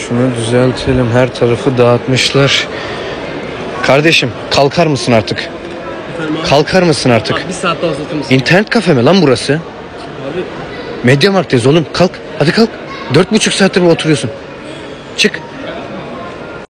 Şunu düzeltelim. Her tarafı dağıtmışlar. Kardeşim kalkar mısın artık? Efendim abi? Kalkar mısın artık? Bak bir saat daha uzatır mısın? İnternet kafe mi lan burası? Abi Mediamarkt'tayız oğlum. Kalk. Hadi kalk. 4,5 saattir oturuyorsun. Çık.